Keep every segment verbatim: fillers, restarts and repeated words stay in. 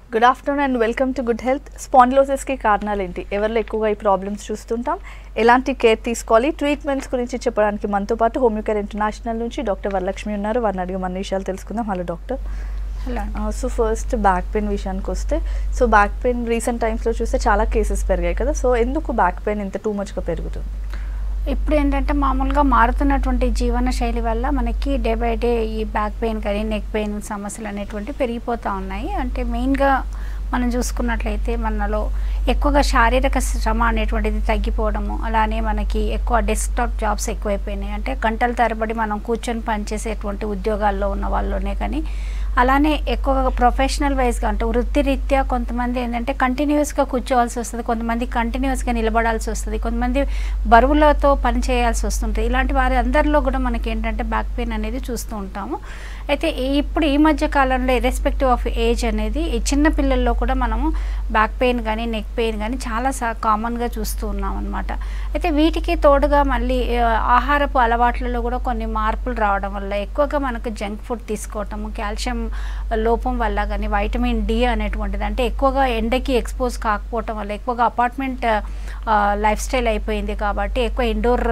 Good afternoon and welcome to good health. స్పాండిలోసిస్కి కారణాలు ఏంటి, ఎవరిలో ఎక్కువగా ఈ ప్రాబ్లమ్స్ చూస్తుంటాం, ఎలాంటి కేర్ తీసుకోవాలి, ట్రీట్మెంట్స్ గురించి చెప్పడానికి మనతో పాటు హోమియోకేర్ ఇంటర్నేషనల్ నుంచి డాక్టర్ వరలక్ష్మి ఉన్నారు. వారిని అడిగి మన విషయాలు తెలుసుకుందాం. Hello doctor. Hello. So first back pain విషయానికి వస్తే, సో బ్యాక్ పెయిన్ రీసెంట్ టైమ్స్లో చూస్తే చాలా కేసెస్ పెరిగాయి కదా, సో ఎందుకు బ్యాక్ పెయిన్ ఇంత టూ మచ్గా పెరుగుతుంది? ఇప్పుడు ఏంటంటే మామూలుగా మారుతున్నటువంటి జీవన శైలి వల్ల మనకి డే బై డే ఈ బ్యాక్ పెయిన్ కానీ నెక్ పెయిన్ సమస్యలు అనేటువంటి పెరిగిపోతూ ఉన్నాయి. అంటే మెయిన్గా మనం చూసుకున్నట్లయితే మనలో ఎక్కువగా శారీరక శ్రమ అనేటువంటిది తగ్గిపోవడము, అలానే మనకి ఎక్కువ డెస్క్టాప్ జాబ్స్ ఎక్కువైపోయినాయి. అంటే గంటల తరబడి మనం కూర్చొని పనిచేసేటువంటి ఉద్యోగాల్లో ఉన్న వాళ్ళనే కానీ, అలానే ఎక్కువగా ప్రొఫెషనల్ వైజ్గా అంటే వృత్తిరీత్యా కొంతమంది ఏంటంటే కంటిన్యూస్గా కూర్చోవాల్సి వస్తుంది, కొంతమంది కంటిన్యూస్గా నిలబడాల్సి వస్తుంది, కొంతమంది బరువులతో పని చేయాల్సి వస్తుంటుంది. ఇలాంటి వారి అందరిలో కూడా మనకి ఏంటంటే బ్యాక్ పెయిన్ అనేది చూస్తూ ఉంటాము. అయితే ఇప్పుడు ఈ మధ్య కాలంలో ఇర్రెస్పెక్టివ్ ఆఫ్ ఏజ్ అనేది ఈ చిన్న పిల్లల్లో కూడా మనము బ్యాక్ పెయిన్ కానీ నెక్ పెయిన్ కానీ చాలా కామన్గా చూస్తూ ఉన్నాం అనమాట. అయితే వీటికి తోడుగా మళ్ళీ ఆహారపు అలవాట్లలో కూడా కొన్ని మార్పులు రావడం వల్ల, ఎక్కువగా మనకు జంక్ ఫుడ్ తీసుకోవటము, కాల్షియం లోపం వల్ల కానీ, వైటమిన్ డి అనేటువంటిది అంటే ఎక్కువగా ఎండకి ఎక్స్పోజ్ కాకపోవటం వల్ల, ఎక్కువగా అపార్ట్మెంట్ లైఫ్ స్టైల్ అయిపోయింది కాబట్టి ఎక్కువ ఇండోర్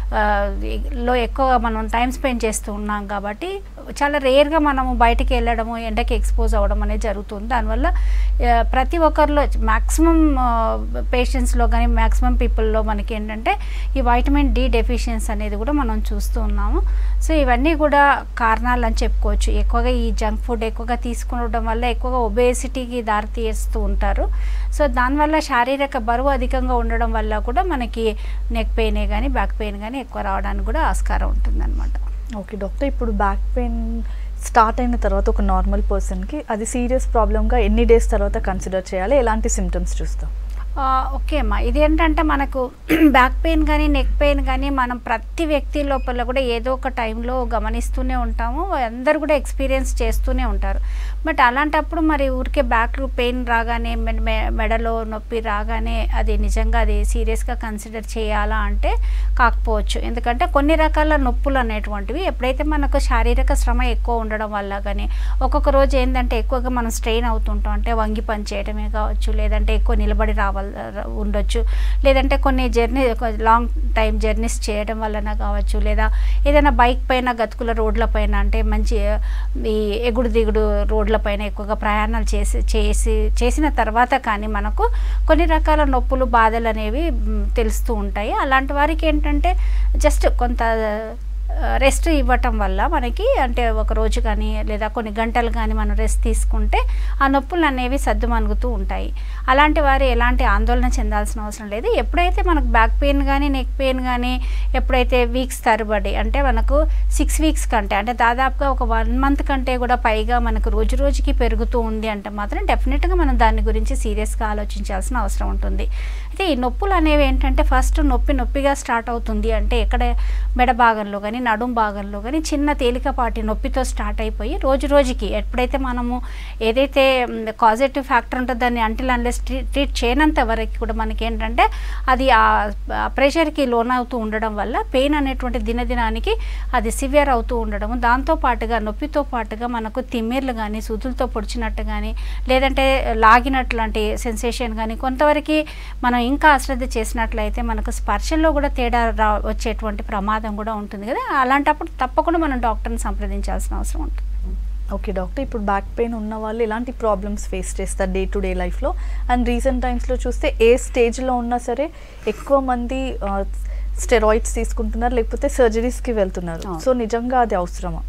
లో ఎక్కువ మనం టైం స్పెండ్ చేస్తూ ఉన్నాం కాబట్టి చాలా రేర్గా మనము బయటికి వెళ్ళడము, ఎండకి ఎక్స్పోజ్ అవ్వడం అనేది జరుగుతుంది. దానివల్ల ప్రతి ఒక్కరిలో మ్యాక్సిమం పేషెంట్స్లో కానీ మ్యాక్సిమం పీపుల్లో మనకి ఏంటంటే ఈ వైటమిన్ డి డెఫిషియన్సీ అనేది కూడా మనం చూస్తూ ఉన్నాము. సో ఇవన్నీ కూడా కారణాలు అని చెప్పుకోవచ్చు. ఎక్కువగా ఈ జంక్ ఫుడ్ ఎక్కువగా తీసుకోవడం వల్ల ఎక్కువగా ఒబేసిటీకి దారితీస్తూ ఉంటారు. సో దానివల్ల శారీరక బరువు అధికంగా ఉండడం వల్ల కూడా మనకి నెక్ పెయినే కానీ బ్యాక్ పెయిన్ కానీ ఎక్కువ రావడానికి కూడా ఆస్కారం ఉంటుంది అనమాట. ఓకే డాక్టర్, ఇప్పుడు బ్యాక్ పెయిన్ స్టార్ట్ అయిన తర్వాత ఒక నార్మల్ పర్సన్కి అది సీరియస్ ప్రాబ్లమ్గా ఎన్ని డేస్ తర్వాత కన్సిడర్ చేయాలి, ఎలాంటి సిమ్టమ్స్ చూస్తాం? ఓకే అమ్మా, ఇది ఏంటంటే మనకు బ్యాక్ పెయిన్ కానీ నెక్ పెయిన్ కానీ మనం ప్రతి వ్యక్తి లోపల కూడా ఏదో ఒక టైంలో గమనిస్తూనే ఉంటాము, అందరు కూడా ఎక్స్పీరియన్స్ చేస్తూనే ఉంటారు. బట్ అలాంటప్పుడు మరి ఊరికే బ్యాక్ పెయిన్ రాగానే మెడలో నొప్పి రాగానే అది నిజంగా అది సీరియస్గా కన్సిడర్ చేయాలా అంటే కాకపోవచ్చు. ఎందుకంటే కొన్ని రకాల నొప్పులు అనేటువంటివి ఎప్పుడైతే మనకు శారీరక శ్రమ ఎక్కువ ఉండడం వల్ల కానీ, ఒక్కొక్క రోజు ఏంటంటే ఎక్కువగా మనం స్ట్రెయిన్ అవుతుంటాం, అంటే వంగి పని చేయడమే కావచ్చు, లేదంటే ఎక్కువ నిలబడి రావాలి ఉండొచ్చు, లేదంటే కొన్ని జర్నీ లాంగ్ టైం జర్నీస్ చేయడం వలన కావచ్చు, లేదా ఏదైనా బైక్ పైన గతుకుల రోడ్ల పైన అంటే మంచి ఈ ఎగుడు దిగుడు రోడ్ల పైన ఎక్కువగా ప్రయాణాలు చేసి చేసి చేసిన తర్వాత కానీ మనకు కొన్ని రకాల నొప్పులు బాధలు అనేవి తెలుస్తూ ఉంటాయి. అలాంటి వారికి ఏంటంటే జస్ట్ కొంత రెస్ట్ ఇవ్వటం వల్ల మనకి అంటే ఒక రోజు కానీ లేదా కొన్ని గంటలు కానీ మనం రెస్ట్ తీసుకుంటే ఆ నొప్పులు అనేవి సద్దుమణుగుతూ ఉంటాయి. అలాంటి వారు ఎలాంటి ఆందోళన చెందాల్సిన అవసరం లేదు. ఎప్పుడైతే మనకు బ్యాక్ పెయిన్ కానీ నెక్ పెయిన్ కానీ ఎప్పుడైతే వీక్స్ తరబడి అంటే మనకు సిక్స్ వీక్స్ కంటే అంటే దాదాపుగా ఒక వన్ మంత్ కంటే కూడా పైగా మనకు రోజు రోజుకి పెరుగుతూ ఉంది అంటే మాత్రం డెఫినెట్గా మనం దాని గురించి సీరియస్గా ఆలోచించాల్సిన అవసరం ఉంటుంది. అయితే ఈ నొప్పులు అనేవి ఏంటంటే ఫస్ట్ నొప్పి నొప్పిగా స్టార్ట్ అవుతుంది అంటే ఎక్కడ మెడ భాగంలో కానీ నడుం భాగంలో కానీ చిన్న తేలికపాటి నొప్పితో స్టార్ట్ అయిపోయి రోజు రోజుకి ఎప్పుడైతే మనము ఏదైతే కాజేటివ్ ఫ్యాక్టర్ ఉంటుందో దాన్ని అంటిల్ అన్లెస్ ట్రీట్ చేయనంత వరకు కూడా మనకి ఏంటంటే అది ఆ ప్రెషర్కి లోన్ అవుతూ ఉండడం వల్ల పెయిన్ అనేటువంటి దినదినానికి అది సివియర్ అవుతూ ఉండడము, దాంతో పాటుగా నొప్పితో పాటుగా మనకు తిమ్మిర్లు కానీ సూదులతో పొడిచినట్టు కానీ లేదంటే లాగినట్లాంటి సెన్సేషన్ కానీ, కొంతవరకు మనం ఇంకా అశ్రద్ధ చేసినట్లయితే మనకు స్పర్శల్లో కూడా తేడా రా వచ్చేటువంటి ప్రమాదం కూడా ఉంటుంది కదా. అలాంటప్పుడు తప్పకుండా మనం డాక్టర్ని సంప్రదించాల్సిన అవసరం ఉంటుంది. ఓకే డాక్టర్, ఇప్పుడు బ్యాక్ పెయిన్ ఉన్న వాళ్ళు ఎలాంటి ప్రాబ్లమ్స్ ఫేస్ చేస్తారు డే టు డే లైఫ్లో? అండ్ రీసెంట్ టైమ్స్లో చూస్తే ఏ స్టేజ్లో ఉన్నా సరే ఎక్కువ మంది స్టెరాయిడ్స్ తీసుకుంటున్నారు, లేకపోతే సర్జరీస్కి వెళ్తున్నారు. సో నిజంగా అది అవసరమా?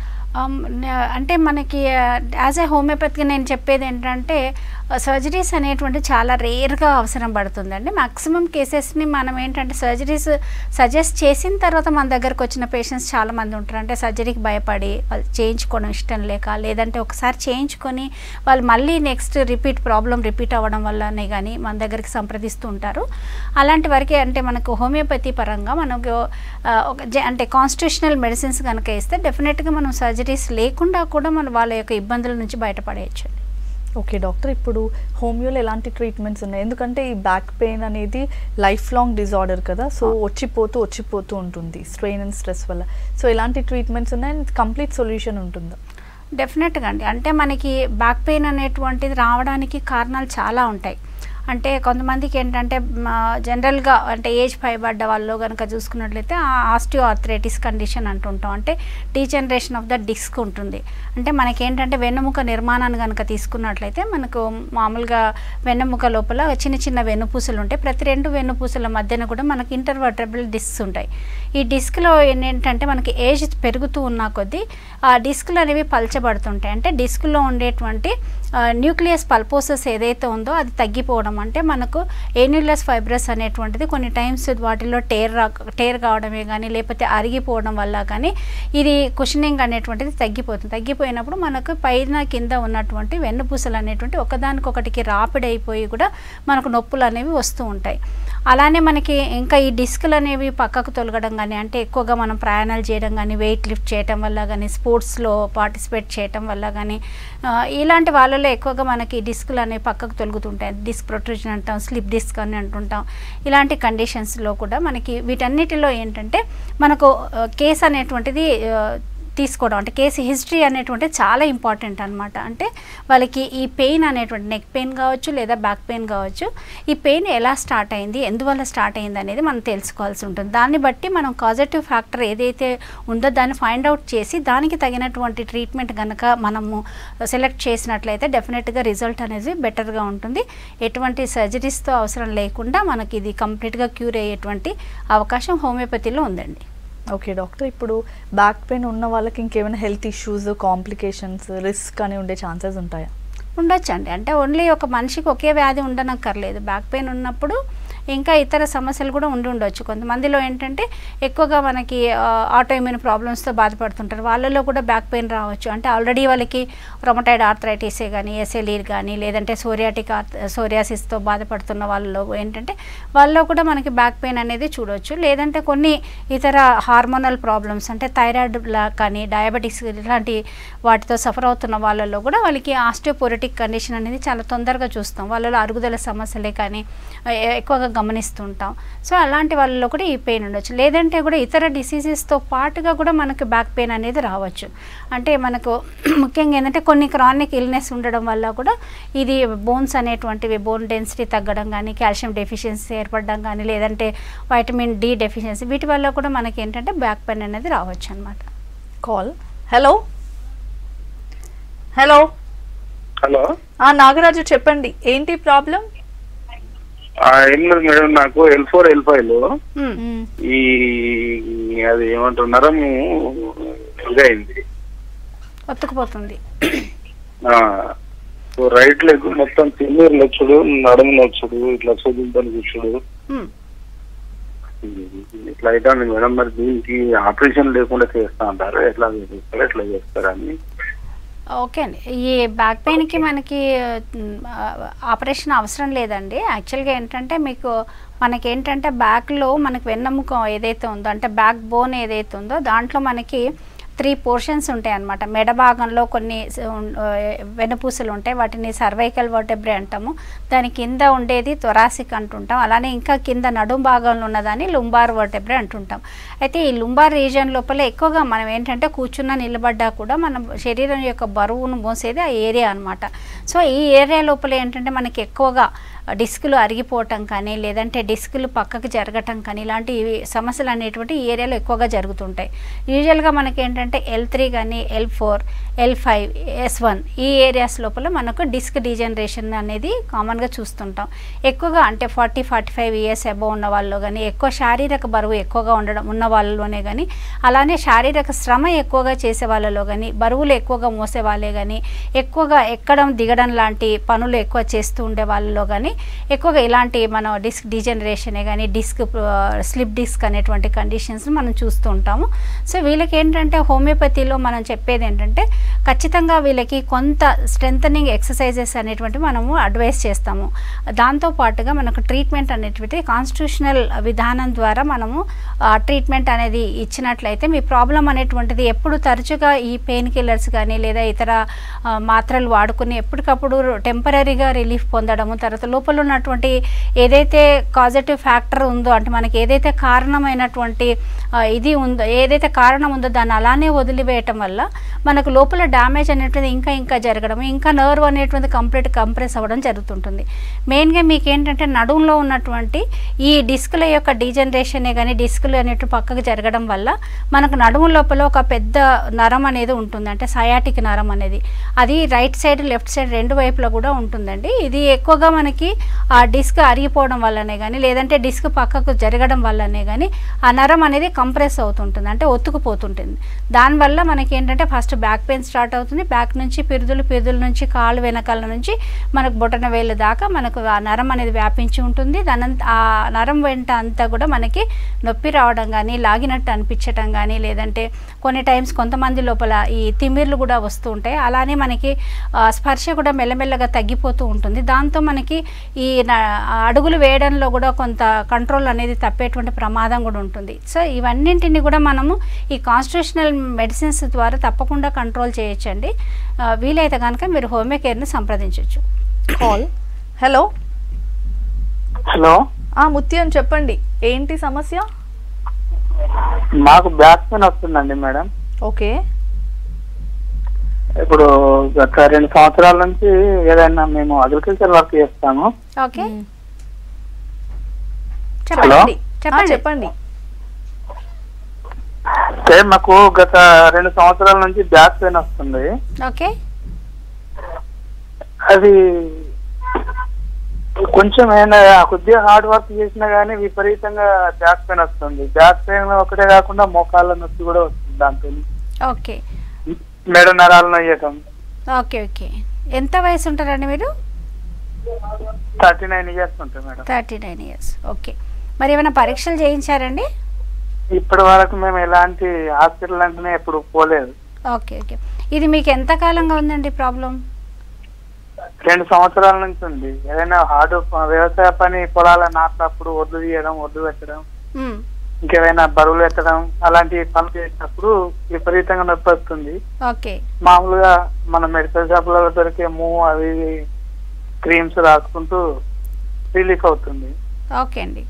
అంటే మనకి యాజ్ ఏ హోమియోపతిగా నేను చెప్పేది ఏంటంటే సర్జరీస్ అనేటువంటి చాలా రేర్గా అవసరం పడుతుందండి. మ్యాక్సిమం కేసెస్ని మనం ఏంటంటే సర్జరీస్ సజెస్ట్ చేసిన తర్వాత మన దగ్గరకు వచ్చిన పేషెంట్స్ చాలామంది ఉంటారు. అంటే సర్జరీకి భయపడి వాళ్ళు చేయించుకోవడం ఇష్టం లేక, లేదంటే ఒకసారి చేయించుకొని వాళ్ళు మళ్ళీ నెక్స్ట్ రిపీట్ ప్రాబ్లం రిపీట్ అవ్వడం వల్లనే కానీ మన దగ్గరికి సంప్రదిస్తూ ఉంటారు. అలాంటి వరకే అంటే మనకు హోమియోపతి పరంగా మనకు ఒక అంటే కాన్స్టిట్యూషనల్ మెడిసిన్స్ కనుక ఇస్తే డెఫినెట్గా మనం సర్జరీ లేకుండా కూడా మన వాళ్ళ యొక్క ఇబ్బందుల నుంచి బయటపడేయచ్చు. ఓకే డాక్టర్, ఇప్పుడు హోమియోలో ఎలాంటి ట్రీట్మెంట్స్ ఉన్నాయి? ఎందుకంటే ఈ బ్యాక్ పెయిన్ అనేది లైఫ్ లాంగ్ డిజార్డర్ కదా, సో వచ్చిపోతూ వచ్చిపోతూ ఉంటుంది స్ట్రెయిన్ అండ్ స్ట్రెస్ వల్ల. సో ఎలాంటి ట్రీట్మెంట్స్ ఉన్నాయి అండ్ కంప్లీట్ సొల్యూషన్ ఉంటుందా? డెఫినెట్గా అండి. అంటే మనకి బ్యాక్ పెయిన్ అనేటువంటిది రావడానికి కారణాలు చాలా ఉంటాయి. అంటే కొంతమందికి ఏంటంటే జనరల్గా అంటే ఏజ్ పైబడ్డ వాళ్ళు కనుక చూసుకున్నట్లయితే ఆస్టియో ఆర్థరైటిస్ కండిషన్ అంటుంటాం. అంటే డీజనరేషన్ ఆఫ్ ద డిస్క్ ఉంటుంది. అంటే మనకేంటంటే వెన్నెముక నిర్మాణాన్ని కనుక తీసుకున్నట్లయితే మనకు మామూలుగా వెన్నెముక లోపల చిన్న చిన్న వెన్నుపూసలు ఉంటాయి. ప్రతి రెండు వెన్నుపూసల మధ్యన కూడా మనకి ఇంటర్వర్టెబ్రల్ డిస్క్స్ ఉంటాయి. ఈ డిస్క్లో ఏంటంటే మనకి ఏజ్ పెరుగుతూ ఉన్న కొద్దీ ఆ డిస్క్లు అనేవి పల్చబడుతుంటాయి. అంటే డిస్క్లో ఉండేటువంటి న్యూక్లియస్ పల్పోసస్ ఏదైతే ఉందో అది తగ్గిపోవడం, అంటే మనకు ఏన్యులస్ ఫైబ్రస్ అనేటువంటిది కొన్ని టైమ్స్ వాటిలో టేర్ రా టేర్ కావడమే కానీ లేకపోతే అరిగిపోవడం వల్ల కానీ ఇది కుషనింగ్ అనేటువంటిది తగ్గిపోతుంది. తగ్గిపోయినప్పుడు మనకు పైన కింద ఉన్నటువంటి వెన్నుపూసలు అనేటువంటి ఒకదానికొకటికి రాపిడ్ అయిపోయి కూడా మనకు నొప్పులు అనేవి వస్తూ ఉంటాయి. అలానే మనకి ఇంకా ఈ డిస్కులు అనేవి పక్కకు తొలగడం కానీ, అంటే ఎక్కువగా మనం ప్రయాణాలు చేయడం కానీ, వెయిట్ లిఫ్ట్ చేయడం వల్ల కానీ, స్పోర్ట్స్లో పార్టిసిపేట్ చేయడం వల్ల కానీ ఇలాంటి వాళ్ళలో ఎక్కువగా మనకి డిస్కులు అనేవి పక్కకు తొలుగుతుంటాయి. డిస్క్ ప్రొట్రూజన్ అంటాం, స్లిప్ డిస్క్ అని అంటుంటాం. ఇలాంటి కండిషన్స్లో కూడా మనకి వీటన్నిటిలో ఏంటంటే మనకు కేస్ అనేటువంటిది తీసుకోవడం, అంటే కేసు హిస్టరీ అనేటువంటిది చాలా ఇంపార్టెంట్ అనమాట. అంటే వాళ్ళకి ఈ పెయిన్ అనేటువంటి నెక్ పెయిన్ కావచ్చు లేదా బ్యాక్ పెయిన్ కావచ్చు, ఈ పెయిన్ ఎలా స్టార్ట్ అయింది, ఎందువల్ల స్టార్ట్ అయింది అనేది మనం తెలుసుకోవాల్సి ఉంటుంది. దాన్ని బట్టి మనం కాజటివ్ ఫ్యాక్టర్ ఏదైతే ఉందో దాన్ని ఫైండ్ అవుట్ చేసి దానికి తగినటువంటి ట్రీట్మెంట్ కనుక మనము సెలెక్ట్ చేసినట్లయితే డెఫినెట్గా రిజల్ట్ అనేది బెటర్గా ఉంటుంది. ఎటువంటి సర్జరీస్తో అవసరం లేకుండా మనకి ఇది కంప్లీట్గా క్యూర్ అయ్యేటువంటి అవకాశం హోమియోపతిలో ఉందండి. ఓకే డాక్టర్, ఇప్పుడు బ్యాక్ పెయిన్ ఉన్న వాళ్ళకి ఇంకేమైనా హెల్త్ ఇష్యూస్, కాంప్లికేషన్స్, రిస్క్ అని ఉండే ఛాన్సెస్ ఉంటాయా? ఉండొచ్చండి. అంటే ఓన్లీ ఒక మనిషికి ఒకే వ్యాధి ఉండనక్కర్లేదు. బ్యాక్ పెయిన్ ఉన్నప్పుడు ఇంకా ఇతర సమస్యలు కూడా ఉండి ఉండొచ్చు. కొంతమందిలో ఏంటంటే ఎక్కువగా మనకి ఆటోఇమ్యూన్ ప్రాబ్లమ్స్తో బాధపడుతుంటారు, వాళ్ళలో కూడా బ్యాక్ పెయిన్ రావచ్చు. అంటే ఆల్రెడీ వాళ్ళకి రొమటైడ్ ఆర్థరైటిసే కానీ, ఎస్ఎల్ఈ కానీ, లేదంటే సోరియాటిక్ ఆర్థ సోరియాసిస్తో బాధపడుతున్న వాళ్ళలో ఏంటంటే వాళ్ళలో కూడా మనకి బ్యాక్ పెయిన్ అనేది చూడవచ్చు. లేదంటే కొన్ని ఇతర హార్మోనల్ ప్రాబ్లమ్స్, అంటే థైరాయిడ్ కానీ, డయాబెటిక్స్ ఇలాంటి వాటితో సఫర్ అవుతున్న వాళ్ళలో కూడా వాళ్ళకి ఆస్టియోపోరోటిక్ కండిషన్ అనేది చాలా తొందరగా చూస్తాం. వాళ్ళలో అరుగుదల సమస్యలే కానీ ఎక్కువగా గమనిస్తుంటాం. సో అలాంటి వాళ్ళలో కూడా ఈ పెయిన్ ఉండొచ్చు. లేదంటే కూడా ఇతర డిసీజెస్తో పాటుగా కూడా మనకు బ్యాక్ పెయిన్ అనేది రావచ్చు. అంటే మనకు ముఖ్యంగా ఏంటంటే కొన్ని క్రానిక్ ఇల్నెస్ ఉండడం వల్ల కూడా ఇది బోన్స్ అనేటువంటివి బోన్ డెన్సిటీ తగ్గడం కానీ, కాల్షియం డెఫిషియన్సీ ఏర్పడడం కానీ, లేదంటే వైటమిన్ డి డెఫిషియన్సీ, వీటి వల్ల కూడా మనకి ఏంటంటే బ్యాక్ పెయిన్ అనేది రావచ్చు అనమాట. Call hello hello hello Nagaraju చెప్పండి, ఏంటి ప్రాబ్లం? ఏం లేదు మేడం, నాకు ఎల్ ఫోర్ ఎల్ ఫైవ్ లో ఈ అది ఏమంటున్నారా ఇదైంది, ఒత్తుకుపోతుంది. రైట్ లెగ్ మొత్తం తిన్నీరు నొచ్చుడు, నడుము నొచ్చుడు, ఇట్లా చూపించని కూర్చుడు, ఇట్లా అవుతుంది మేడం. మరి దీనికి ఆపరేషన్ లేకుండా చేస్తా అంటారు, ఎట్లా చేస్తారు, ఎట్లా చేస్తారని. ఓకే అండి, ఈ బ్యాక్ పెయిన్కి మనకి ఆపరేషన్ అవసరం లేదండి. యాక్చువల్గా ఏంటంటే మీకు మనకి ఏంటంటే బ్యాక్లో మనకి వెన్నెముక ఏదైతే ఉందో, అంటే బ్యాక్ బోన్ ఏదైతే ఉందో దాంట్లో మనకి త్రీ పోర్షన్స్ ఉంటాయి అన్నమాట. మెడ భాగంలో కొన్ని వెనుపూసలు ఉంటాయి, వాటిని సర్వైకల్ వర్టెబ్రే అంటాము. దాని కింద ఉండేది థొరాసిక్ అంటుంటాం. అలానే ఇంకా కింద నడుం భాగంలో ఉన్నదాన్ని లుంబార్ వర్టెబ్రే అంటుంటాం. అయితే ఈ లుంబార్ రీజియన్ లోపల ఎక్కువగా మనం ఏంటంటే కూర్చున్న నిలబడ్డా కూడా మన శరీరం యొక్క బరువును మోసేది ఆ ఏరియా అనమాట. సో ఈ ఏరియా లోపల ఏంటంటే మనకి ఎక్కువగా డిస్కులు అరిగిపోవటం కానీ, లేదంటే డిస్కులు పక్కకి జరగటం కానీ, ఇలాంటి సమస్యలు అనేటువంటి ఈ ఏరియాలో ఎక్కువగా జరుగుతుంటాయి. యూజువల్గా మనకి ఏంటంటే ఎల్ త్రీ కానీ, L four, L five, S one ఈ ఏరియాస్ లోపల మనకు డిస్క్ డీజనరేషన్ అనేది కామన్గా చూస్తుంటాం. ఎక్కువగా అంటే forty forty five years above ఉన్న వాళ్ళు కానీ, ఎక్కువ శారీరక బరువు ఎక్కువగా ఉండడం ఉన్న వాళ్ళలోనే కానీ, అలానే శారీరక శ్రమ ఎక్కువగా చేసే వాళ్ళలో కానీ, బరువులు ఎక్కువగా మోసే వాళ్ళే కానీ, ఎక్కువగా ఎక్కడం దిగడం లాంటి పనులు ఎక్కువ చేస్తూ ఉండే వాళ్ళలో కానీ ఎక్కువగా ఇలాంటి మనం డిస్క్ డీజనరేషనే కానీ, డిస్క్ స్లిప్ డిస్క్ అనేటువంటి కండిషన్స్ మనం చూస్తూ ఉంటాము. సో వీళ్ళకి ఏంటంటే హోమియోపతిలో మనం చెప్పేది ఏంటంటే ఖచ్చితంగా వీళ్ళకి కొంత స్ట్రెంథనింగ్ ఎక్సర్సైజెస్ అనేటువంటి మనము అడ్వైస్ చేస్తాము. దాంతోపాటుగా మనకు ట్రీట్మెంట్ అనేటువంటి కాన్స్టిట్యూషనల్ విధానం ద్వారా మనము ట్రీట్మెంట్ అనేది ఇచ్చినట్లయితే మీ ప్రాబ్లం అనేటువంటిది ఎప్పుడు తరచుగా ఈ పెయిన్ కిల్లర్స్ కానీ లేదా ఇతర మాత్రలు వాడుకుని ఎప్పటికప్పుడు టెంపరీగా రిలీఫ్ పొందడము, తర్వాత లోపల ఉన్నటువంటి ఏదైతే కాజటివ్ ఫ్యాక్టర్ ఉందో అంటే మనకి ఏదైతే కారణమైనటువంటి ఇది ఉందో ఏదైతే కారణం ఉందో దాన్ని అలానే వదిలివేయటం వల్ల మనకు లోపల డ్యామేజ్ అనేటువంటిది ఇంకా ఇంకా జరగడం, ఇంకా నర్వ్ అనేటువంటి కంప్లీట్ కంప్రెస్ అవ్వడం జరుగుతుంటుంది. మెయిన్గా మీకు ఏంటంటే నడుములో ఉన్నటువంటి ఈ డిస్కుల యొక్క డీజనరేషనే కానీ డిస్కులు అనేటువంటి పక్కకు జరగడం వల్ల మనకు నడుము లోపల ఒక పెద్ద నరం అనేది ఉంటుంది, అంటే సయాటిక్ నరం అనేది. అది రైట్ సైడ్ లెఫ్ట్ సైడ్ రెండు వైపులా కూడా ఉంటుందండి. ఇది ఎక్కువగా మనకి ఆ డిస్క్ అరిగిపోవడం వల్లనే కానీ లేదంటే డిస్క్ పక్కకు జరగడం వల్లనే కానీ ఆ నరం అనేది కంప్రెస్ అవుతుంటుంది, అంటే ఒత్తుకుపోతుంటుంది. దానివల్ల మనకి ఏంటంటే ఫస్ట్ బ్యాక్ పెయిన్ స్టార్ట్ అవుతుంది. బ్యాక్ నుంచి పిరుదులు, పిరుదుల నుంచి కాళ్ళు వెనకాల నుంచి మనకు బొటన వేలు దాకా మనకు ఆ నరం అనేది వ్యాపించి ఉంటుంది. దాని ఆ నరం వెంట అంతా కూడా మనకి నొప్పి రావడం కానీ లాగినట్టు అనిపించటం కానీ లేదంటే కొన్ని టైమ్స్ కొంతమంది లోపల ఈ తిమ్మిర్లు కూడా వస్తూ ఉంటాయి. అలానే మనకి స్పర్శ కూడా మెల్లమెల్లగా తగ్గిపోతూ ఉంటుంది. దాంతో మనకి ఈ అడుగులు వేయడంలో కూడా కొంత కంట్రోల్ అనేది తప్పేటువంటి ప్రమాదం కూడా ఉంటుంది. సో ఇవన్నింటిని కూడా మనము ఈ కాన్స్టిట్యూషనల్ మెడిసిన్స్ ద్వారా తప్పకుండా కంట్రోల్ చేయొచ్చండి. వీలైతే కనుక మీరు హోమియో కేర్ని సంప్రదించవచ్చు. కాల్. హలో హలో ముత్యం చెప్పండి, ఏంటి సమస్య? మాకు బ్యాక్ పెయిన్ వస్తుందండి మేడం. ఓకే. ఇప్పుడు గత రెండు సంవత్సరాల నుంచి ఏదైనా మేము అగ్రికల్చర్ వర్క్ చేస్తాము. ఓకే చెప్పండి చెప్పండి. మాకు గత రెండు సంవత్సరాల నుంచి బ్యాక్ పెయిన్ వస్తుంది. ఓకే. అది కొంచెం ఏమైనా కొద్దిగా హార్డ్ వర్క్ చేసినా గానీ విపరీతంగా బ్యాక్ పెయిన్ వస్తుంది. బ్యాక్ పెయిన్ ఒకటే కాకుండా మోకాళ్ళ నొప్పి కూడా వస్తుంది దాంతో. ఓకే. మెడ నరాలు నొయ్యటం. Okay okay. ఎంత వయసు ఉంటారండి మీరు? థర్టీ నైన్ ఇయర్స్ ఉంటాయి madam. Thirty nine years okay. మరి ఏమైనా పరీక్షలు చేయించారండి? ఇప్పటి వరకు మేము ఎలాంటి హాస్పిటల్ అంటేనే ఎప్పుడు పోలేదు. Okay okay. ఇది మీకు ఎంత కాలంగా ఉందండి ప్రాబ్లం? రెండు సంవత్సరాల నుంచి ఉంది. ఏదైనా హార్డ్ వ్యవసాయ పని పొలాల నాటినప్పుడు ఒడ్లు తీయడం, ఒడ్లు పెట్టడం, ఇంకేమైనా బరువులు ఎత్తడం అలాంటి పనులు చేసినప్పుడు విపరీతంగా నొప్పి వస్తుంది. ఓకే. మామూలుగా మన మెడికల్ షాపులలో దొరికే మూవ్ అవి క్రీమ్స్ రాసుకుంటూ రిలీఫ్ అవుతుంది. ఓకే అండి.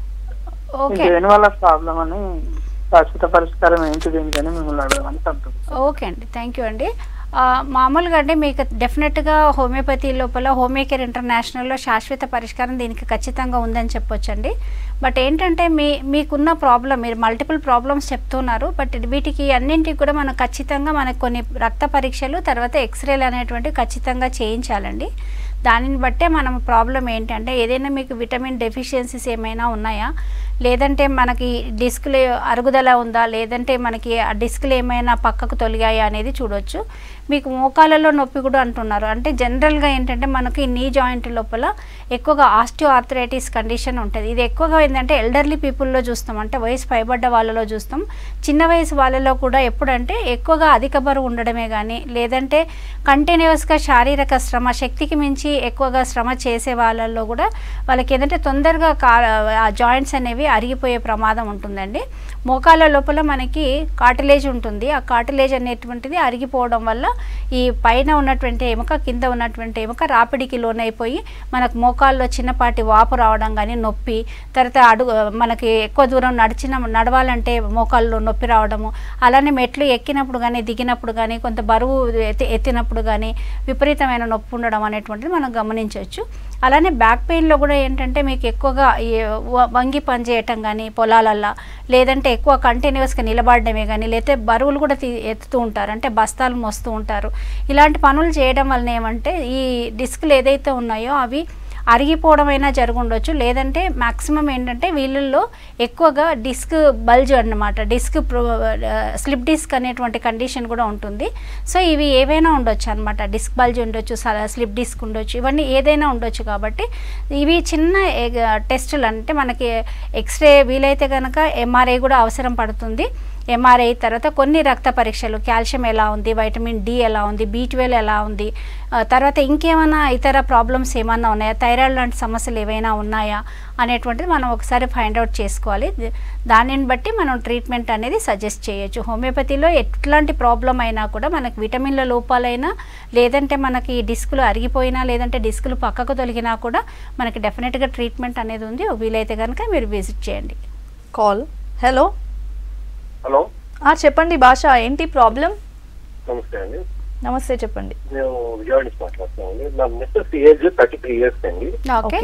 దేని వల్ల ప్రాబ్లం అని శాశ్వత పరిష్కారం ఏంటి దీనికని మిమ్మల్ని అడగమని అంటుంది. ఓకే అండి, థ్యాంక్ యూ అండి. మామూలుగా అంటే మీకు డెఫినెట్గా హోమియోపతి లోపల హోమియో కేర్ ఇంటర్నేషనల్లో శాశ్వత పరిష్కారం దీనికి ఖచ్చితంగా ఉందని చెప్పొచ్చండి. బట్ ఏంటంటే మీ మీకున్న ప్రాబ్లం మీరు మల్టిపుల్ ప్రాబ్లమ్స్ చెప్తున్నారు. బట్ వీటికి అన్నింటికి కూడా మనం ఖచ్చితంగా మనకు కొన్ని రక్త పరీక్షలు తర్వాత ఎక్స్రేలు అనేటువంటివి ఖచ్చితంగా చేయించాలండి. దానిని బట్టే మనం ప్రాబ్లం ఏంటంటే ఏదైనా మీకు విటమిన్ డెఫిషియన్సీస్ ఏమైనా ఉన్నాయా, లేదంటే మనకి డిస్క్లు అరుగుదల ఉందా, లేదంటే మనకి ఆ డిస్క్లు ఏమైనా పక్కకు తొలిగాయా అనేది చూడవచ్చు. మీకు మోకాళ్ళలో నొప్పి కూడా అంటున్నారు. అంటే జనరల్గా ఏంటంటే మనకి నీ జాయింట్ లోపల ఎక్కువగా ఆస్టియో ఆర్థరైటిస్ కండిషన్ ఉంటుంది. ఇది ఎక్కువగా ఏంటంటే ఎల్డర్లీ పీపుల్లో చూస్తాం, అంటే వయసు పైబడ్డ వాళ్ళలో చూస్తాం. చిన్న వయసు వాళ్ళలో కూడా ఎప్పుడంటే ఎక్కువగా అధిక బరువు ఉండడమే కానీ లేదంటే కంటిన్యూస్గా శారీరక శ్రమ శక్తికి మించి ఎక్కువగా శ్రమ చేసే వాళ్ళల్లో కూడా వాళ్ళకి ఏంటంటే తొందరగా కా ఆ జాయింట్స్ అనేవి అరిగిపోయే ప్రమాదం ఉంటుందండి. మోకాళ్ళ లోపల మనకి కార్టిలేజ్ ఉంటుంది. ఆ కార్టిలేజ్ అనేటువంటిది అరిగిపోవడం వల్ల ఈ పైన ఉన్నటువంటి ఎముక కింద ఉన్నటువంటి ఎముక రాపిడికి లోనైపోయి మనకు మోకాల్లో చిన్నపాటి వాపు రావడం కానీ నొప్పి, తర్వాత అడుగు మనకి ఎక్కువ దూరం నడిచిన నడవాలంటే మోకాల్లో నొప్పి రావడము, అలానే మెట్లు ఎక్కినప్పుడు కానీ దిగినప్పుడు కానీ కొంత బరువు ఎత్తి ఎత్తినప్పుడు కానీ విపరీతమైన నొప్పి ఉండడం అనేటువంటిది మనం గమనించవచ్చు. అలానే బ్యాక్ పెయిన్లో కూడా ఏంటంటే మీకు ఎక్కువగా వంగి పని చేయటం కానీ పొలాలల్లో, లేదంటే ఎక్కువ కంటిన్యూస్గా నిలబడడమే కానీ, లేకపోతే బరువులు కూడా ఎత్తుతూ ఉంటారు, అంటే బస్తాలు మోస్తూ ఉంటారు. ఇలాంటి పనులు చేయడం వలన ఏమంటే ఈ డిస్క్లు ఏదైతే ఉన్నాయో అవి అరిగిపోవడం అయినా జరుగుండొచ్చు. లేదంటే మ్యాక్సిమం ఏంటంటే వీళ్ళల్లో ఎక్కువగా డిస్క్ బల్జ్ అన్నమాట, డిస్క్ స్లిప్ డిస్క్ అనేటువంటి కండిషన్ కూడా ఉంటుంది. సో ఇవి ఏవైనా ఉండొచ్చు అనమాట. డిస్క్ బల్జ్ ఉండొచ్చు, స్లిప్ డిస్క్ ఉండొచ్చు, ఇవన్నీ ఏదైనా ఉండొచ్చు. కాబట్టి ఇవి చిన్న టెస్టులు, అంటే మనకి ఎక్స్రే వీలైతే కనుక ఎంఆర్ఐ కూడా అవసరం పడుతుంది. ఎంఆర్ఐ, తర్వాత కొన్ని రక్త పరీక్షలు, కాల్షియం ఎలా ఉంది, వైటమిన్ డి ఎలా ఉంది, బి ట్వెల్వ్ ఎలా ఉంది, తర్వాత ఇంకేమైనా ఇతర ప్రాబ్లమ్స్ ఏమైనా ఉన్నాయా, థైరాయిడ్ లాంటి సమస్యలు ఏవైనా ఉన్నాయా అనేటువంటిది మనం ఒకసారి ఫైండ్ అవుట్ చేసుకోవాలి. దానిని బట్టి మనం ట్రీట్మెంట్ అనేది సజెస్ట్ చేయొచ్చు. హోమియోపతిలో ఎట్లాంటి ప్రాబ్లం అయినా కూడా మనకి విటమిన్ల లోపాలైనా, లేదంటే మనకి డిస్కులు అరిగిపోయినా, లేదంటే డిస్కులు పక్కకు తొలగినా కూడా మనకి డెఫినెట్గా ట్రీట్మెంట్ అనేది ఉంది. వీలైతే కనుక మీరు విజిట్ చేయండి. కాల్. హలో హలో చెప్పండి భాష, ఏంటి ప్రాబ్లం? నమస్తే అండి. నమస్తే, చెప్పండి. మేము విజయవాడ నుంచి మాట్లాడుతున్నామండి. నా missus age thirty three years అండి. ఓకే.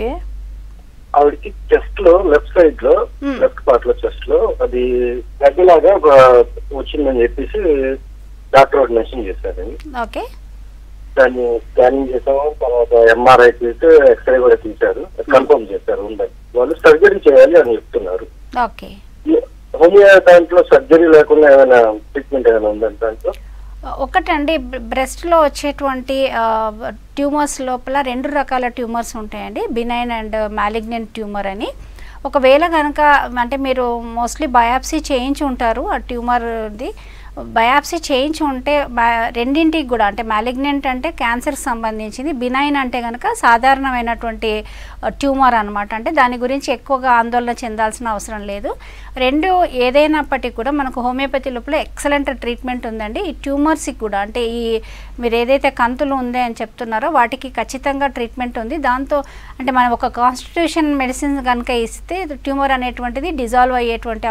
ఆవిడకి చెస్ట్ లో లెఫ్ట్ సైడ్ లో లెఫ్ట్ పార్ట్ లో చెస్ట్ లో అది గడ్డలాగా వచ్చిందని చెప్పేసి డాక్టర్ ఒకటి మెన్షన్ చేశారండి. ఓకే. దాన్ని స్కానింగ్ చేసాము, తర్వాత ఎంఆర్ఐ తీసి ఎక్స్రే కూడా తీశారు, కన్ఫర్మ్ చేశారు ఉందని. వాళ్ళు సర్జరీ చేయాలి అని చెప్తున్నారు. ఓకే. హోమియో దాంట్లో సర్జరీ లేకుండా ఏమైనా ట్రీట్మెంట్ ఏమైనా ఉందండి దాంట్లో? ఒకటండి, బ్రెస్ట్లో వచ్చేటువంటి ట్యూమర్స్ లోపల రెండు రకాల ట్యూమర్స్ ఉంటాయండి, బినైన్ అండ్ మ్యాలిగ్నెంట్ ట్యూమర్ అని. ఒకవేళ కనుక అంటే మీరు మోస్ట్లీ బయాప్సీ చేయించి ఉంటారు, ఆ ట్యూమర్ది బయాప్సీ చేయించి ఉంటే రెండింటికి కూడా, అంటే మ్యాలిగ్నెంట్ అంటే క్యాన్సర్కి సంబంధించింది, బినైన్ అంటే కనుక సాధారణమైనటువంటి ట్యూమర్ అనమాట. అంటే దాని గురించి ఎక్కువగా ఆందోళన చెందాల్సిన అవసరం లేదు. రెండు ఏదైనప్పటికీ కూడా మనకు హోమియోపతి లోపల ఎక్సలెంట్ ట్రీట్మెంట్ ఉందండి. ఈ ట్యూమర్స్కి కూడా, అంటే ఈ మీరు ఏదైతే కంతులు ఉంది అని చెప్తున్నారో వాటికి ఖచ్చితంగా ట్రీట్మెంట్ ఉంది. దాంతో అంటే మనం ఒక కాన్స్టిట్యూషన్ మెడిసిన్ కనుక ఇస్తే ట్యూమర్ అనేటువంటిది డిజాల్వ్ అయ్యేటువంటి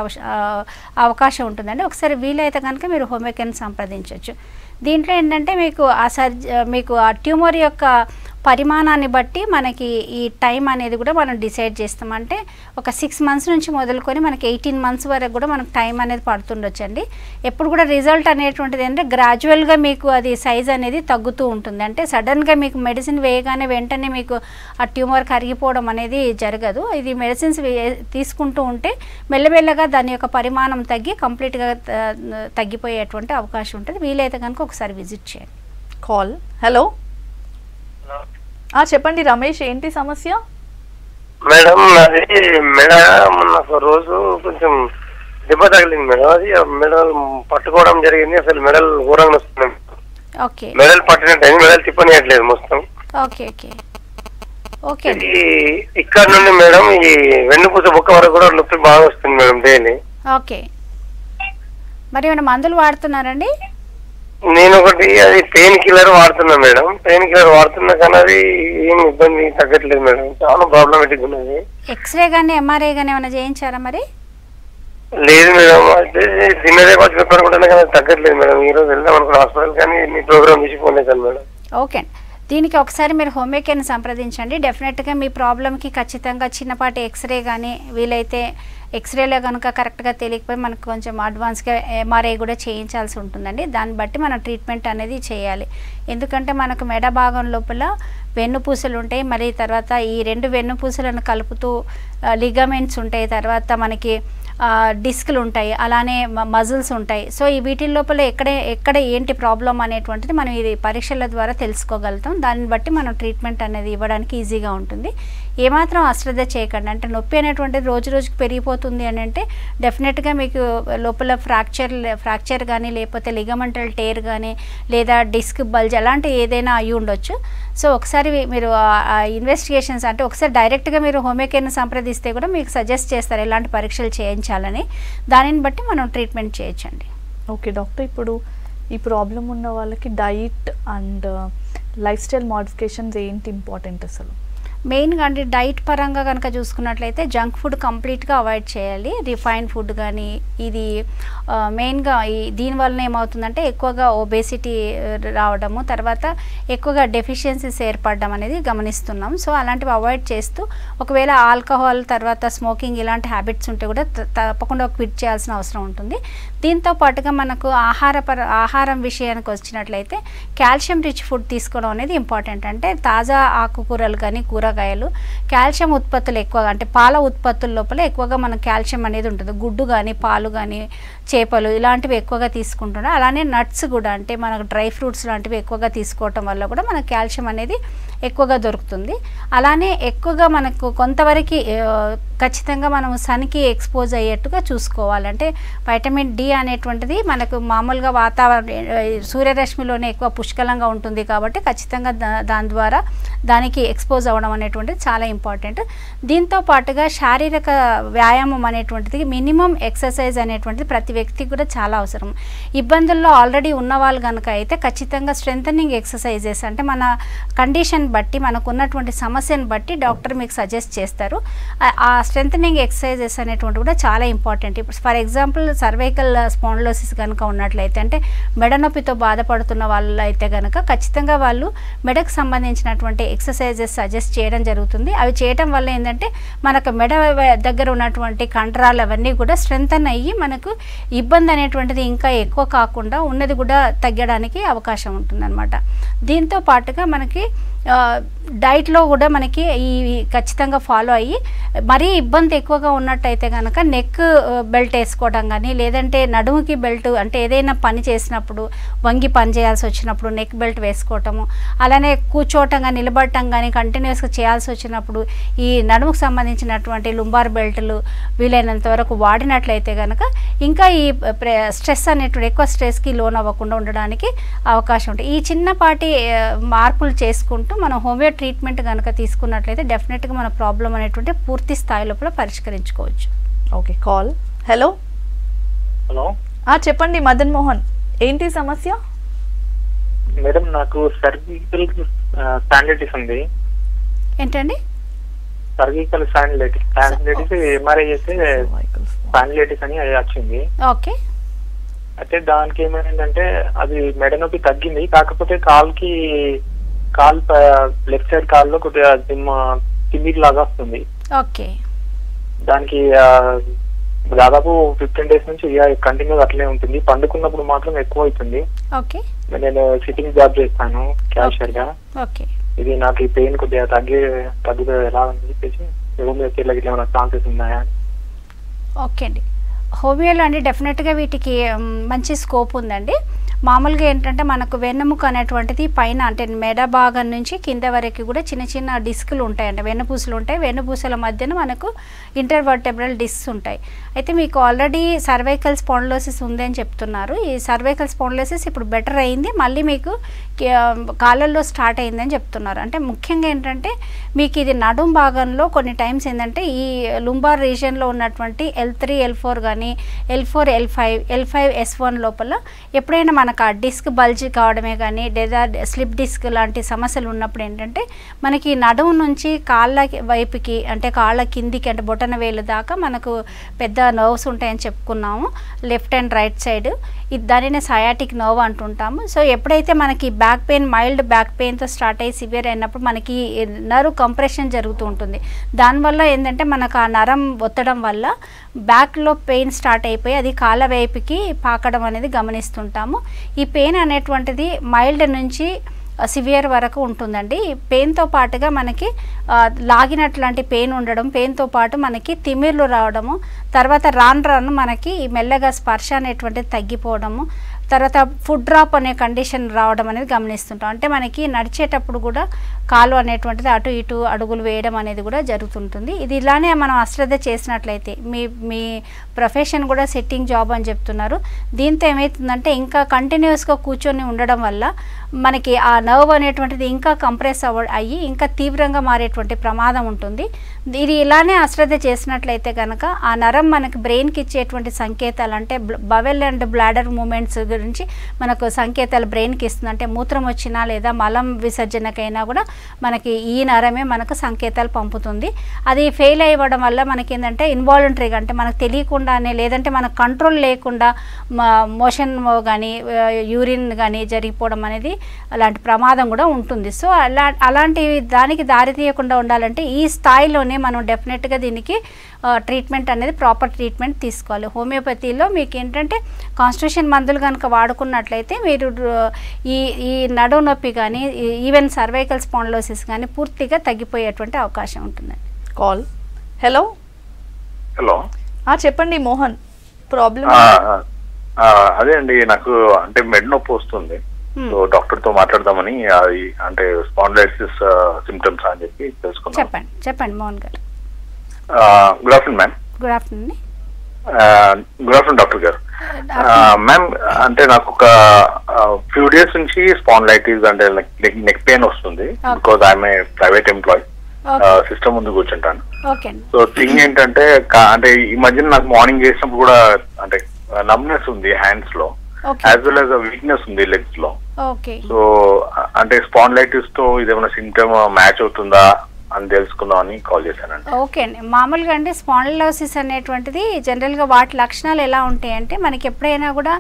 అవకాశం ఉంటుందండి. ఒకసారి వీలైతే కనుక మీరు హోమియోపతిని సంప్రదించవచ్చు. దీంట్లో ఏంటంటే మీకు ఆ సర్జ మీకు ఆ ట్యూమర్ యొక్క పరిమాణాన్ని బట్టి మనకి ఈ టైం అనేది కూడా మనం డిసైడ్ చేస్తాం. అంటే ఒక సిక్స్ మంత్స్ నుంచి మొదలుకొని మనకి ఎయిటీన్ మంత్స్ వరకు కూడా మనకు టైం అనేది పడుతుండొచ్చండి. ఎప్పుడు కూడా రిజల్ట్ అనేటువంటిది ఏంటంటే గ్రాడ్యువల్గా మీకు అది సైజ్ అనేది తగ్గుతూ ఉంటుంది. అంటే సడన్గా మీకు మెడిసిన్ వేయగానే వెంటనే మీకు ఆ ట్యూమర్ కరిగిపోవడం అనేది జరగదు. ఇది మెడిసిన్స్ తీసుకుంటూ ఉంటే మెల్లమెల్లగా దాని యొక్క పరిమాణం తగ్గి కంప్లీట్గా తగ్గిపోయేటువంటి అవకాశం ఉంటుంది. వీలైతే కనుక ఒకసారి విజిట్ చేయండి. కాల్. హలో చెప్పండి రమేష్, ఏంటి సమస్య? మేడం అది మెడ మొన్న ఒక రోజు కొంచెం దెబ్బ తగిలింది మేడం. అది మెడల్ పట్టుకోవడం జరిగింది, అసలు మెడల్ ఘోరంగా వస్తుంది. ఓకే. మెడల్ పట్టినట్టు మెడల్ తిప్పనియట్లేదు మొత్తం. Okay okay okay. ఇక్కడ నుండి మేడం ఈ వెన్నుపూస బొక్క వరకు కూడా నొప్పి బాగా వస్తుంది మేడం డైలీ. ఓకే. మరి ఏమైనా మందులు వాడుతున్నారండి? నేను ఒకటి అది పెయిన్ కిల్లర్ వాడుతున్నా మేడం. పెయిన్ కిల్లర్ వాడుతున్నా కానీ అది ఏం ఇబ్బంది తగ్గట్లేదు మేడం, చాలా ప్రాబ్లమేటిక్ ఉన్నది. ఎక్స్రే కానీ ఎంఆర్ఐ కానీ ఏమైనా చేయించారా మరి? లేదు మేడం, అయితే తిన్నదే కొంచెం చెప్పనుకుంటున్నా కానీ తగ్గట్లేదు మేడం. ఈ రోజు వెళ్దాం అనుకున్న హాస్పిటల్ కానీ మీ ప్రోగ్రామ్ తీసి ఫోన్ చేశాను మేడం. ఓకే. దీనికి ఒకసారి మీరు హోమియోకేర్ని సంప్రదించండి. డెఫినెట్గా మీ ప్రాబ్లంకి ఖచ్చితంగా చిన్నపాటి ఎక్స్రే కానీ, వీలైతే ఎక్స్రేలో కనుక కరెక్ట్గా తెలియకపోయి మనకు కొంచెం అడ్వాన్స్గా ఎంఆర్ఐ కూడా చేయించాల్సి ఉంటుందండి. దాన్ని బట్టి మనం ట్రీట్మెంట్ అనేది చేయాలి. ఎందుకంటే మనకు మెడ భాగం లోపల వెన్నుపూసలు ఉంటాయి, మరి తర్వాత ఈ రెండు వెన్నుపూసలను కలుపుతూ లిగమెంట్స్ ఉంటాయి, తర్వాత మనకి డిస్క్లు ఉంటాయి, అలానే మజిల్స్ ఉంటాయి. సో ఈ వీటి లోపల ఎక్కడ ఎక్కడ ఏంటి ప్రాబ్లం అనేటువంటిది మనం ఇది పరీక్షల ద్వారా తెలుసుకోగలుగుతాం. దాన్ని బట్టి మనం ట్రీట్మెంట్ అనేది ఇవ్వడానికి ఈజీగా ఉంటుంది. ఏమాత్రం అశ్రద్ధ చేయకండి. అంటే నొప్పి అనేటువంటిది రోజు రోజుకి పెరిగిపోతుంది అని అంటే డెఫినెట్గా మీకు లోపల ఫ్రాక్చర్ ఫ్రాక్చర్ కానీ, లేకపోతే లిగమెంటల్ టేర్ కానీ, లేదా డిస్క్ బల్జ్ అలాంటి ఏదైనా అయి ఉండొచ్చు. సో ఒకసారి మీరు ఇన్వెస్టిగేషన్స్ అంటే ఒకసారి డైరెక్ట్గా మీరు హోమియోకేర్ని సంప్రదిస్తే కూడా మీకు సజెస్ట్ చేస్తారు ఎలాంటి పరీక్షలు చేయించాలని. దానిని బట్టి మనం ట్రీట్మెంట్ చేయొచ్చండి. ఓకే డాక్టర్, ఇప్పుడు ఈ ప్రాబ్లం ఉన్న వాళ్ళకి diet and life style modifications ఏంటి ఇంపార్టెంట్ అసలు? మెయిన్గా అంటే డైట్ పరంగా కనుక చూసుకున్నట్లయితే జంక్ ఫుడ్ కంప్లీట్గా అవాయిడ్ చేయాలి. రిఫైన్డ్ ఫుడ్ కానీ ఇది మెయిన్గా ఈ దీనివల్ల ఏమవుతుందంటే ఎక్కువగా ఒబేసిటీ రావడము, తర్వాత ఎక్కువగా డెఫిషియన్సీస్ ఏర్పడడం అనేది గమనిస్తున్నాం. సో అలాంటివి అవాయిడ్ చేస్తూ ఒకవేళ ఆల్కహాల్ తర్వాత స్మోకింగ్ ఇలాంటి హ్యాబిట్స్ ఉంటే కూడా తప్పకుండా క్విట్ చేయాల్సిన అవసరం ఉంటుంది. దీంతో పాటుగా మనకు ఆహార పర ఆహారం విషయానికి వచ్చినట్లయితే కాల్షియం రిచ్ ఫుడ్ తీసుకోవడం అనేది ఇంపార్టెంట్. అంటే తాజా ఆకుకూరలు కానీ కూరగాయలు కాల్షియం ఉత్పత్తులు ఎక్కువగా, అంటే పాల ఉత్పత్తుల లోపల ఎక్కువగా మనకు కాల్షియం అనేది ఉంటుంది. గుడ్డు కానీ పాలు కానీ చేపలు ఇలాంటివి ఎక్కువగా తీసుకుంటున్నాం. అలానే నట్స్ కూడా, అంటే మనకు డ్రై ఫ్రూట్స్ లాంటివి ఎక్కువగా తీసుకోవటం వల్ల కూడా మనకు కాల్షియం అనేది ఎక్కువగా దొరుకుతుంది. అలానే ఎక్కువగా మనకు కొంతవరకు ఖచ్చితంగా మనం సన్కి ఎక్స్పోజ్ అయ్యేట్టుగా చూసుకోవాలంటే వైటమిన్ డి అనేటువంటిది మనకు మామూలుగా వాతావరణ సూర్యరశ్మిలోనే ఎక్కువ పుష్కలంగా ఉంటుంది కాబట్టి ఖచ్చితంగా దాని ద్వారా దానికి ఎక్స్పోజ్ అవ్వడం అనేటువంటిది చాలా ఇంపార్టెంట్. దీంతో పాటుగా శారీరక వ్యాయామం అనేటువంటిది మినిమం ఎక్సర్సైజ్ అనేటువంటిది ప్రతి వ్యక్తికి కూడా చాలా అవసరం. ఇబ్బందుల్లో ఆల్రెడీ ఉన్న వాళ్ళు కనుక అయితే ఖచ్చితంగా స్ట్రెంథనింగ్ ఎక్సర్సైజెస్ అంటే మన కండిషన్ బట్టి మనకు ఉన్నటువంటి సమస్యను బట్టి డాక్టర్ మీకు సజెస్ట్ చేస్తారు. ఆ స్ట్రెంథనింగ్ ఎక్సర్సైజెస్ అనేటువంటి కూడా చాలా ఇంపార్టెంట్. ఇప్పుడు ఫర్ ఎగ్జాంపుల్ సర్వైకల్ స్పాండిలోసిస్ కనుక ఉన్నట్లయితే అంటే మెడ నొప్పితో బాధపడుతున్న వాళ్ళు అయితే కనుక ఖచ్చితంగా వాళ్ళు మెడకు సంబంధించినటువంటి ఎక్సర్సైజెస్ సజెస్ట్ చేయడం జరుగుతుంది. అవి చేయడం వల్ల ఏంటంటే మనకు మెడ దగ్గర ఉన్నటువంటి కండరాలు అవన్నీ కూడా స్ట్రెంథన్ అయ్యి మనకు ఇబ్బంది అనేటువంటిది ఇంకా ఎక్కువ కాకుండా ఉన్నది కూడా తగ్గడానికి అవకాశం ఉంటుందన్నమాట. దీంతో పాటుగా మనకి డైట్లో కూడా మనకి ఈ ఖచ్చితంగా ఫాలో అయ్యి మరీ ఇబ్బంది ఎక్కువగా ఉన్నట్టయితే కనుక నెక్ బెల్ట్ వేసుకోవడం కానీ లేదంటే నడుముకి బెల్ట్ అంటే ఏదైనా పని చేసినప్పుడు వంగి పని చేయాల్సి వచ్చినప్పుడు నెక్ బెల్ట్ వేసుకోవటము, అలానే కూర్చోవటం కానీ నిలబడటం కానీ కంటిన్యూస్గా చేయాల్సి వచ్చినప్పుడు ఈ నడుముకు సంబంధించినటువంటి లుంబార్ బెల్ట్లు వీలైనంత వరకు వాడినట్లయితే కనుక ఇంకా ఈ స్ట్రెస్ అనేటువంటి ఎక్కువ స్ట్రెస్కి లోన్ అవ్వకుండా ఉండడానికి అవకాశం ఉంటుంది. ఈ చిన్నపాటి మార్పులు చేసుకుంటూ మనం హోమియో ట్రీట్మెంట్ కనుక తీసుకున్నట్లయితే డెఫినెట్గా మన ప్రాబ్లం అనేటువంటి పూర్తి స్థాయి లోపల పరిష్కరించుకోవచ్చు. Okay, call. హలో హలో చెప్పండి మదన్ మోహన్, ఏంటి సమస్య? మేడం నాకు సర్వికల్ స్పాండిలైటిస్ ఉంది. ఏంటండి? సర్వికల్ స్పాండిలైటిస్ స్పాండిలైటిస్ ఎంఆర్ఐ చేస్తే స్పాండిలైటిస్ అని అది వచ్చింది. ఓకే. అయితే దానికి ఏమైందంటే అది మెడ నొప్పి తగ్గింది, కాకపోతే కాల్కి కాల్ లెఫ్ట్ సైడ్ కాల్లో కొద్దిగా తిమ్మిడి లాగా వస్తుంది. ఓకే. దానికి దాదాపు ఫిఫ్టీన్ డేస్ నుంచి కంటిన్యూ అట్లనే ఉంటుంది. పండుకున్నప్పుడు మాత్రం ఎక్కువ అవుతుంది. ఓకే. నేను సిట్టింగ్ జాబ్ చేస్తాను క్యాషియర్ గా. ఓకే. ఇది నాకు ఈ పెయిన్ కొద్దిగా తగ్గే తగ్గుతుంది ఎలా అని చెప్పేసి హోమియోపతిలో ఇట్లా ఏమైనా ఛాన్సెస్ ఉన్నాయా? ఓకే అండి, హోమియోలో అండి డెఫినెట్గా వీటికి మంచి స్కోప్ ఉందండి. మామూలుగా ఏంటంటే మనకు వెన్నెముక అనేటువంటిది పైన అంటే మెడ భాగం నుంచి కింద వరకు కూడా చిన్న చిన్న డిస్కులు ఉంటాయండి, వెన్నుపూసలు ఉంటాయి. వెన్నుపూసల మధ్యన మనకు ఇంటర్వర్టెబ్రల్ డిస్క్స్ ఉంటాయి. అయితే మీకు ఆల్రెడీ సర్వైకల్ స్పాండిలోసిస్ ఉంది అని చెప్తున్నారు. ఈ సర్వైకల్ స్పాండిలోసిస్ ఇప్పుడు బెటర్ అయింది, మళ్ళీ మీకు కాళ్ళల్లో స్టార్ట్ అయిందని చెప్తున్నారు. అంటే ముఖ్యంగా ఏంటంటే మీకు ఇది నడుం భాగంలో కొన్ని టైమ్స్ ఏంటంటే ఈ లుంబార్ రీజియన్లో ఉన్నటువంటి ఎల్ త్రీ ఎల్ ఫోర్ కానీ L four L five L five S one లోపల ఎప్పుడైనా మనకు ఆ డిస్క్ బల్జ్ కావడమే కానీ లేదా స్లిప్ డిస్క్ లాంటి సమస్యలు ఉన్నప్పుడు ఏంటంటే మనకి నడుము నుంచి కాళ్ళ వైపుకి అంటే కాళ్ళ కిందికి అంటే బొటన వేలు దాకా మనకు పెద్ద నర్వ్స్ ఉంటాయని చెప్పుకున్నాము, లెఫ్ట్ అండ్ రైట్ సైడ్. ఇది దానినే సయాటిక్ నర్వ్ అంటుంటాము. సో ఎప్పుడైతే మనకి బ్యాక్ పెయిన్ మైల్డ్ బ్యాక్ పెయిన్తో స్టార్ట్ అయ్యి సివియర్ అయినప్పుడు మనకి నర్వ్ కంప్రెషన్ జరుగుతూ ఉంటుంది. దానివల్ల ఏంటంటే మనకు ఆ నరం ఒత్తడం వల్ల బ్యాక్లో పెయిన్ స్టార్ట్ అయిపోయి అది కాళ్ళ వైపుకి పాకడం అనేది గమనిస్తుంటాము. ఈ పెయిన్ అనేటువంటిది మైల్డ్ నుంచి సివియర్ వరకు ఉంటుందండి. పెయిన్తో పాటుగా మనకి లాగినట్లాంటి పెయిన్ ఉండడం, పెయిన్తో పాటు మనకి తిమ్మిర్లు రావడము, తర్వాత రాను రాను మనకి మెల్లగా స్పర్శ అనేటువంటిది తగ్గిపోవడము, తర్వాత ఫుడ్ డ్రాప్ అనే కండిషన్ రావడం అనేది గమనిస్తుంటాం. అంటే మనకి నడిచేటప్పుడు కూడా కాలు అనేటువంటిది అటు ఇటు అడుగులు వేయడం అనేది కూడా జరుగుతుంటుంది. ఇది ఇలానే మనం అశ్రద్ధ చేసినట్లయితే మీ మీ ప్రొఫెషన్ కూడా సిట్టింగ్ జాబ్ అని చెప్తున్నారు. దీంతో ఏమవుతుందంటే ఇంకా కంటిన్యూస్గా కూర్చొని ఉండడం వల్ల మనకి ఆ నర్వ్ అనేటువంటిది ఇంకా కంప్రెస్ అవ అయ్యి ఇంకా తీవ్రంగా మారేటువంటి ప్రమాదం ఉంటుంది. ఇది ఇలానే అశ్రద్ధ చేసినట్లయితే కనుక ఆ నరం మనకి బ్రెయిన్కి ఇచ్చేటువంటి సంకేతాలు అంటే బవెల్ అండ్ బ్లాడర్ మూమెంట్స్ గురించి మనకు సంకేతాలు బ్రెయిన్కి ఇస్తుంది. అంటే మూత్రం వచ్చినా లేదా మలం విసర్జనకైనా కూడా మనకి ఈ నరమే మనకు సంకేతాలు పంపుతుంది. అది ఫెయిల్ అవ్వడం వల్ల మనకి ఏంటంటే ఇన్వాలంటరీగా అంటే మనకు తెలియకుండానే లేదంటే మనకు కంట్రోల్ లేకుండా మోషన్ కానీ యూరిన్ కానీ జరిగిపోవడం అనేది అలాంటి ప్రమాదం కూడా ఉంటుంది. సో అలా అలాంటి దానికి దారి తీయకుండా ఉండాలంటే ఈ స్థాయిలోనే మనం డెఫినెట్గా దీనికి ట్రీట్మెంట్ అనేది ప్రాపర్ ట్రీట్మెంట్ తీసుకోవాలి. హోమియోపతిలో మీకు ఏంటంటే కాన్స్టిట్యూషన్ మందులు కనుక వాడుకున్నట్లయితే మీరు ఈ ఈ నడుము నొప్పి కానీ ఈవెన్ సర్వైకల్ స్పాండిలోసిస్ కానీ పూర్తిగా తగ్గిపోయేటువంటి అవకాశం ఉంటుందండి. కాల్. హలో హలో చెప్పండి మోహన్, ప్రాబ్లం? అదే అండి, నాకు అంటే మెడ నొప్పి వస్తుంది. సో డాక్టర్ తో మాట్లాడదామని, అది అంటే స్పాండిలైటిస్ సిమ్టమ్స్ అని చెప్పి తెలుసుకున్నాను. చెప్పండి చెప్పండి మోహన్ గారు. Good afternoon ma'am. Good afternoon. Good afternoon doctor గారు. మ్యామ్ అంటే నాకు ఒక ఫ్యూ డేస్ నుంచి స్పాండిలైటిస్ అంటే నెక్ పెయిన్ వస్తుంది. Because I'm a private employee. System ముందు కూర్చుంటాను. సో థింగ్ ఏంటంటే అంటే ఈ మధ్యన నాకు మార్నింగ్ చేసినప్పుడు కూడా అంటే నమ్నెస్ ఉంది హ్యాండ్స్ లో, యాజ్ వెల్ యాజ్ వీక్నెస్ ఉంది లెగ్స్ లో. సో అంటే స్పాండిలైటిస్ తో ఇదేమైనా సిమ్టమ్ మ్యాచ్ అవుతుందా అని తెలుసుకుందాం అని కాల్ చేశానండి. ఓకే అండి. మామూలుగా అంటే స్పాండిలోసిస్ అనేటువంటిది జనరల్గా వాటి లక్షణాలు ఎలా ఉంటాయంటే మనకి ఎప్పుడైనా కూడా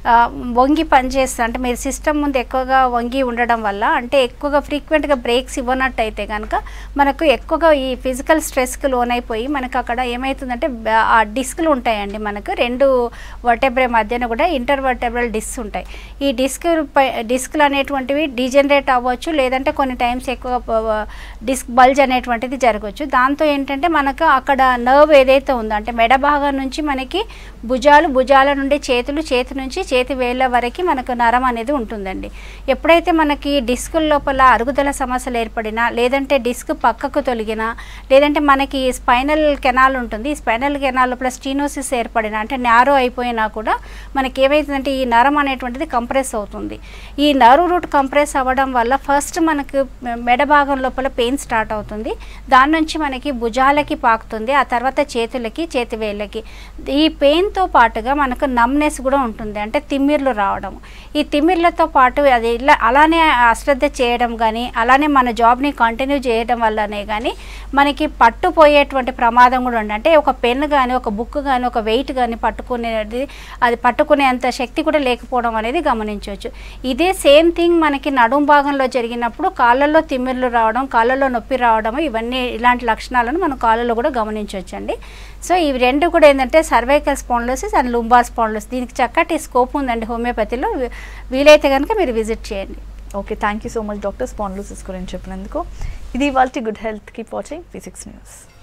వంగి పనిచేస్తా అంటే మీరు సిస్టమ్ ముందు ఎక్కువగా వంగి ఉండడం వల్ల అంటే ఎక్కువగా ఫ్రీక్వెంట్గా బ్రేక్స్ ఇవ్వనట్టయితే కనుక మనకు ఎక్కువగా ఈ ఫిజికల్ స్ట్రెస్కి లోనైపోయి మనకు అక్కడ ఏమవుతుందంటే ఆ డిస్క్లు ఉంటాయండి. మనకు రెండు వర్టెబ్రే మధ్యన కూడా ఇంటర్ వర్టెబ్రల్ డిస్క్ ఉంటాయి. ఈ డిస్క్ డిస్క్లు అనేటువంటివి డీజనరేట్ అవ్వచ్చు, లేదంటే కొన్ని టైమ్స్ ఎక్కువ డిస్క్ బల్జ్ అనేటువంటిది జరగవచ్చు. దాంతో ఏంటంటే మనకు అక్కడ నర్వ్ ఏదైతే ఉందో అంటే మెడ భాగం నుంచి మనకి భుజాలు, భుజాల నుండి చేతులు, చేతి నుంచి చేతి వేళ్ళ వరకు మనకు నరం అనేది ఉంటుందండి. ఎప్పుడైతే మనకి డిస్క్ లోపల అరుగుదల సమస్యలు ఏర్పడినా, లేదంటే డిస్క్ పక్కకు తొలగినా, లేదంటే మనకి స్పైనల్ కెనాల్ ఉంటుంది, ఈ స్పైనల్ కెనాల్ లోపల స్టీనోసిస్ ఏర్పడినా అంటే నారో అయిపోయినా కూడా మనకి ఏమవుతుందంటే ఈ నరం అనేటువంటిది కంప్రెస్ అవుతుంది. ఈ నర్వ్ రూట్ కంప్రెస్ అవ్వడం వల్ల ఫస్ట్ మనకు మెడ భాగం లోపల పెయిన్ స్టార్ట్ అవుతుంది. దాని నుంచి మనకి భుజాలకి పాకుతుంది, ఆ తర్వాత చేతులకి, చేతి వేళ్ళకి. ఈ పెయిన్తో పాటుగా మనకు నమ్నెస్ కూడా ఉంటుంది, అంటే తిమ్మిర్లు రావడం. ఈ తిమ్మిర్లతో పాటు అది ఇలా అలానే అశ్రద్ధ చేయడం కానీ, అలానే మన జాబ్ని కంటిన్యూ చేయడం వల్లనే కానీ మనకి పట్టుపోయేటువంటి ప్రమాదం కూడా ఉంది. అంటే ఒక పెన్ కానీ, ఒక బుక్ కానీ, ఒక వెయిట్ కానీ పట్టుకునేది అది పట్టుకునేంత శక్తి కూడా లేకపోవడం అనేది గమనించవచ్చు. ఇదే సేమ్ థింగ్ మనకి నడుం భాగంలో జరిగినప్పుడు కాళ్ళల్లో తిమ్మిర్లు రావడం, కాళ్ళల్లో నొప్పి రావడం, ఇవన్నీ ఇలాంటి లక్షణాలను మనం కాళ్ళలో కూడా గమనించవచ్చండి. సో ఇవి రెండు కూడా ఏంటంటే cervical spondylosis and lumbar spondylosis. దీనికి చక్కటి స్కోప్ ఉందండి హోమియోపతిలో. వీలైతే కనుక మీరు విజిట్ చేయండి. Okay, thank you so much doctor spondylosis గురించి చెప్పినందుకు. ఇది ఇవాల్టి good health. Keep watching V six news.